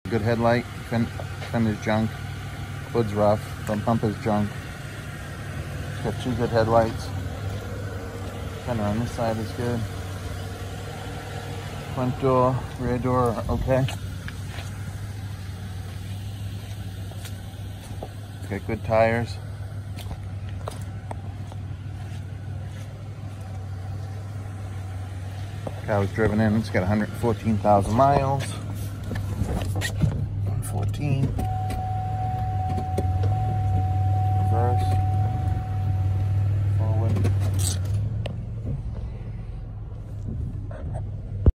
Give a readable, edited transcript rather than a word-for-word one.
Good headlight, fender's junk, hood's rough, front bumper's junk. It's got two good headlights. Fender on this side is good. Front door, rear door are okay. It's got good tires. Car was driven in, it's got 114,000 miles. 114. Reverse.